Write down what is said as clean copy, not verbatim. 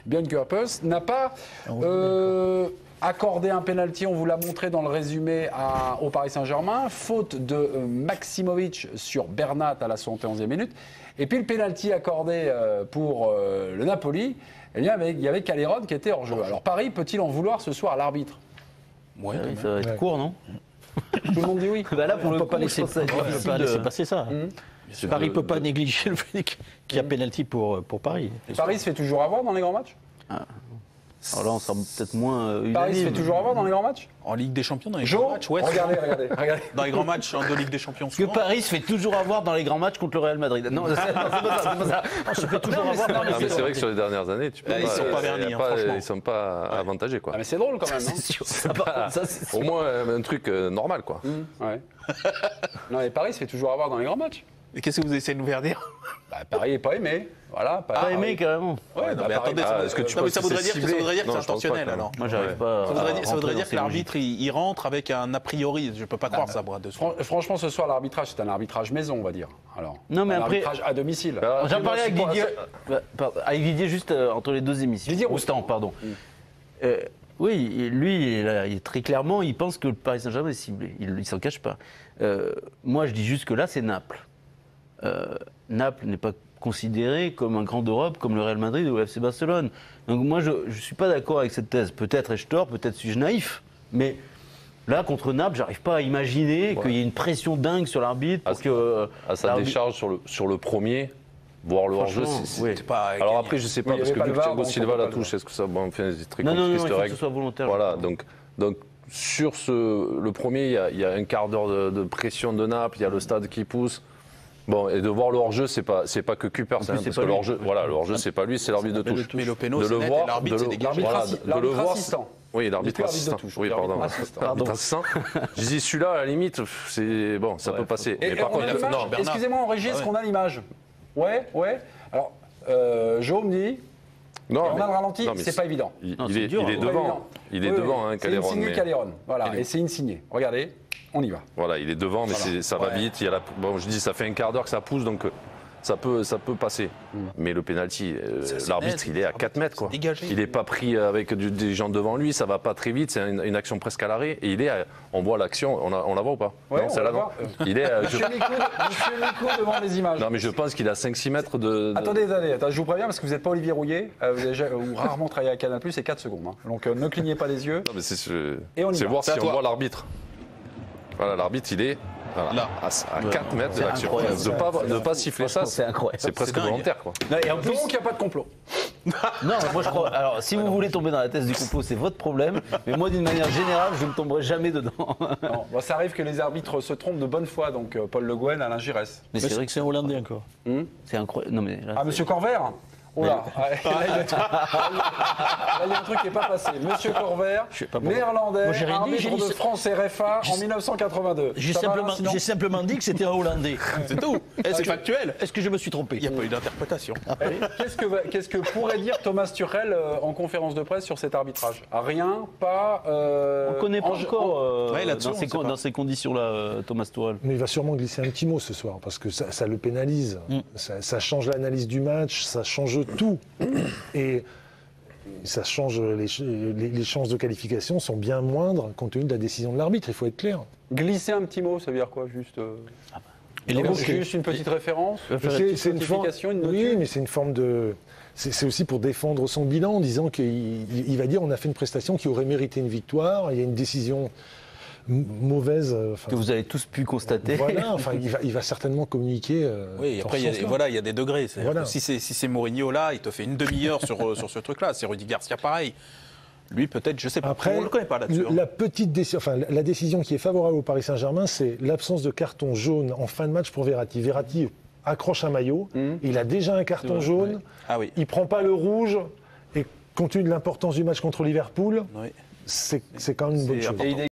Björn Kuipers, n'a pas accordé un penalty, on vous l'a montré dans le résumé au Paris Saint-Germain, faute de Maximovic sur Bernat à la 71e minute. Et puis le penalty accordé pour le Napoli, eh bien, il y avait Calderon qui était hors jeu. Alors Paris peut-il en vouloir ce soir à l'arbitre? Oui, ça va être court, non? Tout le monde dit oui. Bah là, pour on le ne coup, peut pas laisser, laisser passer ça. Paris ne peut pas négliger le fait qu'il y a pénalty pour Paris. Paris se fait toujours avoir dans les grands matchs? Alors là, on sera peut-être moins Paris se fait toujours avoir dans les grands matchs? En Ligue des Champions, dans les grands matchs, ouais. Regardez. Dans les grands matchs de Ligue des Champions. Parce que Paris se fait toujours avoir dans les grands matchs contre le Real Madrid. Non, c'est pas ça. On se fait toujours avoir dans les mais c'est vrai que sur les dernières années, tu peux ils sont pas vernis, franchement. Ils sont pas avantagés, quoi. Ah, mais c'est drôle quand même, non? C'est sûr. Au moins un truc normal, quoi. Ouais. Non, mais Paris se fait toujours avoir dans les grands matchs. Et qu'est-ce que vous essayez de nous faire dire? Bah, Paris n'est pas aimé. Voilà, Pas aimé, carrément. Ouais, non, mais attendez, est-ce que tu non, mais penses ça que voudrait c'est dire que ciblé? c'est Non, je pense pas, intentionnel, quand même. alors. Moi, j'arrive pas. Ça voudrait dire que l'arbitre, il rentre avec un a priori. Je peux pas croire ça, moi, de soir. Franchement, ce soir, l'arbitrage, c'est un arbitrage maison, on va dire. Alors, Non, mais un après- arbitrage à domicile. J'en parlais avec Didier. Avec Didier juste entre les deux émissions. Didier Roustan, pardon. Oui, lui, il très clairement, il pense que le Paris Saint-Germain est ciblé. Il s'en cache pas. Moi, je dis juste que là, c'est Naples. Naples n'est pas considéré comme un grand d'Europe, comme le Real Madrid ou le FC Barcelone. Donc moi, je ne suis pas d'accord avec cette thèse. Peut-être ai-je tort, peut-être suis-je naïf, mais là, contre Naples, j'arrive pas à imaginer qu'il y ait une pression dingue sur l'arbitre pour que... À sa décharge sur le premier, voir le hors-jeu, oui. C'est pas. Alors après, je sais pas, Oui, il y parce avait que pas vu le que VAR, Thiago donc on Silva peut la pas le touche, est-ce que ça c'est très Non, compliqué il cette faut que règle. ce soit volontaire. Voilà, donc sur le premier, il y a un quart d'heure de pression de Naples, il y a le stade qui pousse. Bon, et de voir le hors-jeu, c'est pas que Kuipers, plus, hein, c'est parce pas que lui. le hors-jeu, c'est pas lui, c'est l'arbitre de touche. Mais le péno, De c'est le net, voir, et l'arbitre, c'est dégagé. de le voir. assistant. Oui, l'arbitre Il est plus assistant. arbitre de touche, Oui, pardon. l'arbitre assistant. L'arbitre assistant. Je dis celui-là, à la limite, c'est bon, ça peut passer. Et Mais par on a contre, l'image. non. Bernard. Excusez-moi, en régie, est-ce qu'on a l'image? Ouais. Alors, Jaume dit, Non, on a le ralenti, non, mais c'est pas évident. Non, Il c'est est dur, Pas devant. évident. Il est Oui, devant, oui. hein, C'est Calderon. insigné mais- Calderon. Voilà, et c'est insigné. Regardez, on y va. Voilà, il est devant, mais ça va Ouais. vite. Bon, je dis, ça fait un quart d'heure que ça pousse, donc ça peut passer. Mais le penalty, c'est l'arbitre, net. il est à 4 mètres, quoi. C'est dégagé. Il n'est pas pris avec des gens devant lui, ça va pas très vite. C'est une action presque à l'arrêt. Et on voit l'action. On la voit ou pas? Ouais, Non, on c'est la là, non. voit. Il est. Monsieur Nico devant les images. Non, mais je pense qu'il a 5-6 mètres de. Attendez, je vous préviens parce que vous n'êtes pas Olivier Rouillet, vous rarement travaillé à Canal+, c'est 4 secondes. Hein. Donc ne clignez pas les yeux. Non, mais Et on y c'est va. voir C'est à si on toi. voit l'arbitre. Voilà, l'arbitre, il est Là. à 4 mètres de l'action. incroyable. De pas siffler ça, C'est incroyable. c'est presque dingue. volontaire, quoi. Et en plus, Donc il n'y a pas de complot. non, moi je crois. Alors, si vous voulez tomber dans la thèse du complot, c'est votre problème. Mais moi, d'une manière générale, je ne tomberai jamais dedans. Non, bon, ça arrive que les arbitres se trompent de bonne foi, donc Paul Le Guen, Alain Giresse. Mais c'est vrai que C'est un Hollandais encore. c'est incroyable. Non, mais là, Ah, monsieur Corvère? Oh là, là, il y a un truc qui n'est pas passé. Monsieur Corvère, pas bon. néerlandais, Moi, j'ai rien dit, j'ai arbitre dit- de France RFA en 1982. J'ai Ça va, là, sinon simplement dit que c'était un Hollandais. C'est tout. C'est factuel. Est-ce que je me suis trompé? Il n'y a pas eu d'interprétation. Qu'est-ce que pourrait dire Thomas Tuchel en conférence de presse sur cet arbitrage? Rien, pas. on ne connaît pas encore Ouais, là-dessus, dans, on sait pas. dans ces conditions-là, Thomas Tuchel. Mais il va sûrement glisser un petit mot ce soir, parce que ça le pénalise. Ça change l'analyse du match, ça change tout. Et ça change les chances de qualification sont bien moindres compte tenu de la décision de l'arbitre, il faut être clair. Glisser un petit mot, ça veut dire quoi? Juste, Et les juste une petite référence? C'est une forme, notification, une notu? oui, mais c'est une forme de. C'est aussi pour défendre son bilan en disant qu'il va dire on a fait une prestation qui aurait mérité une victoire, il y a une décision mauvaise. Que vous avez tous pu constater. Voilà, enfin, il va certainement communiquer. Oui, dans après, ce il y a, sens-là. voilà, il y a des degrés. Voilà. Si c'est Mourinho là, il te fait une demi-heure sur ce truc-là. C'est Rudy Garcia pareil. Lui, peut-être, je sais pas. Après, on ne le connaît pas là-dessus. hein. La décision qui est favorable au Paris Saint-Germain, c'est l'absence de carton jaune en fin de match pour Verratti. Verratti accroche un maillot, il a déjà un carton jaune, Ah oui. il prend pas le rouge, et compte tenu de l'importance du match contre Liverpool, Oui. c'est quand même une bonne C'est chose. important.